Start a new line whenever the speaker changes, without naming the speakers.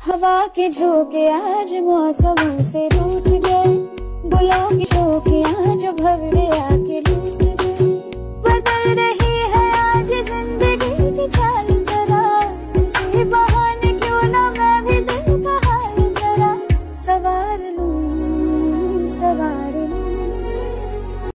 हवा के झोंके आज मौसमों से रूठ गए, गुलों की शोखियां जो भवरे आके